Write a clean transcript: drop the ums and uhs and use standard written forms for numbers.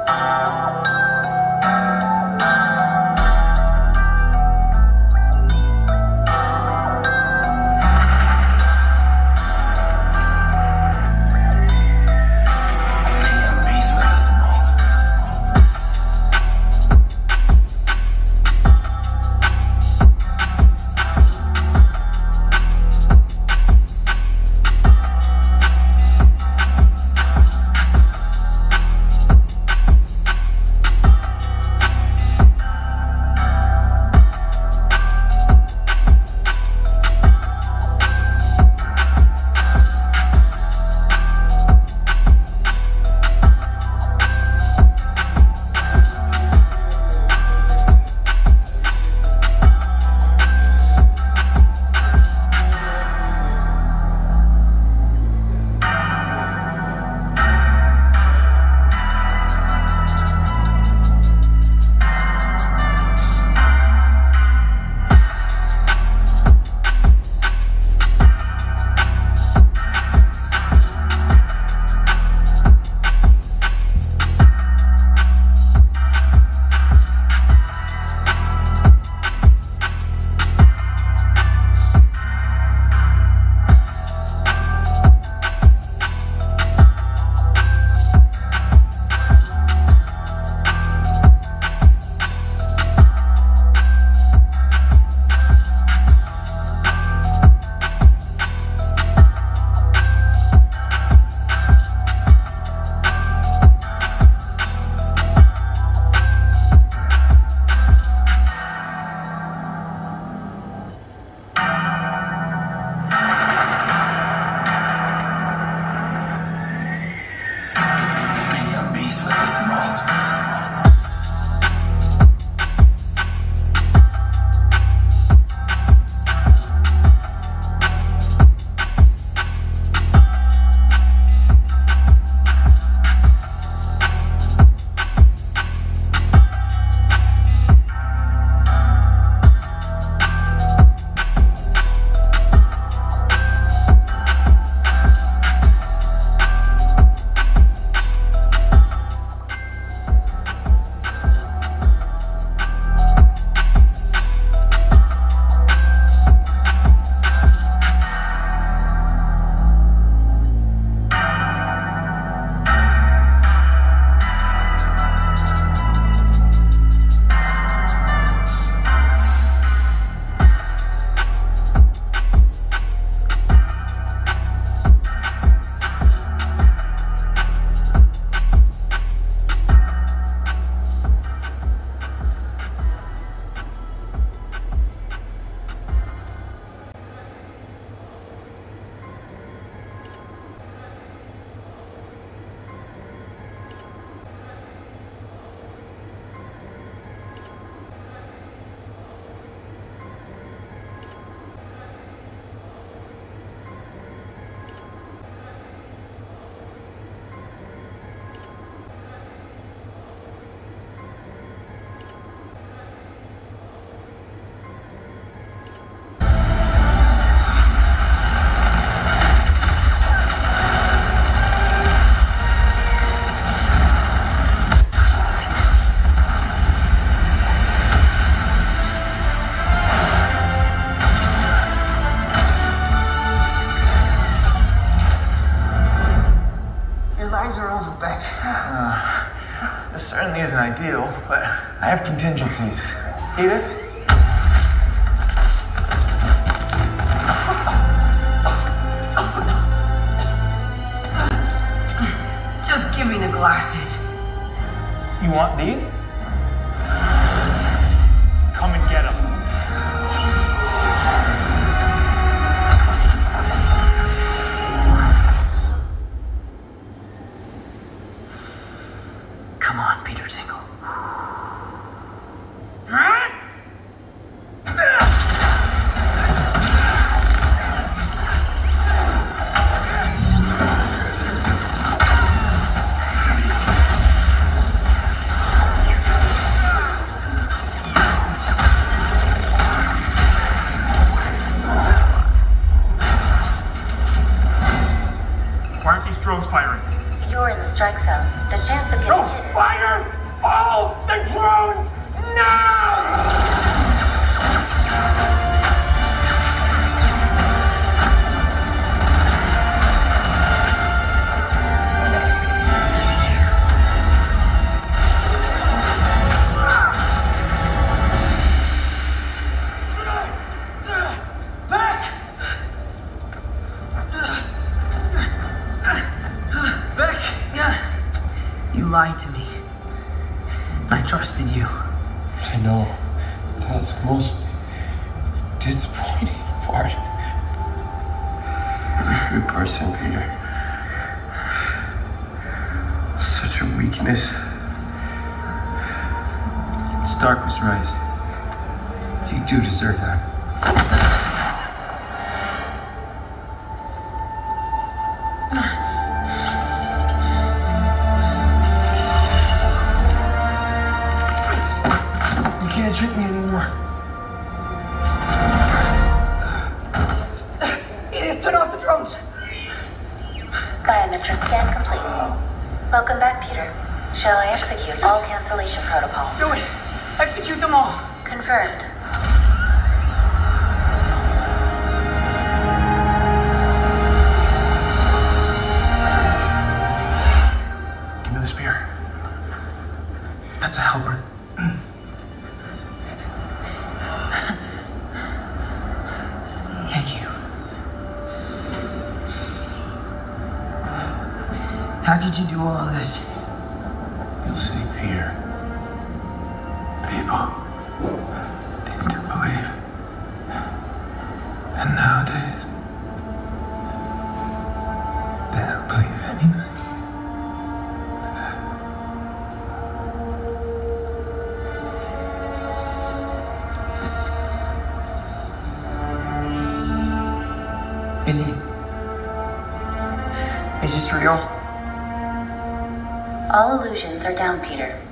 This certainly isn't ideal, but I have contingencies. Edith? Just give me the glasses. You want these? Come and get them. Come on, Peter Tingle. Why aren't these drones firing? You're in the strike zone. The chance of getting hit is... Fire all the drones now! You lied to me. I trusted you. I know. That's the most disappointing part. You're a good person, Peter. Such a weakness. Stark was right. You do deserve that. You can't trick me anymore. Edith, turn off the drones! Biometric scan complete. Welcome back, Peter. Shall I execute all cancellation protocols? Do it! Execute them all! Confirmed. Give me the spear. That's a helper. Thank you. How could you do all of this? You'll see, Peter. People need to believe. And nowadays, they'll believe anything. Is this real? All illusions are down, Peter.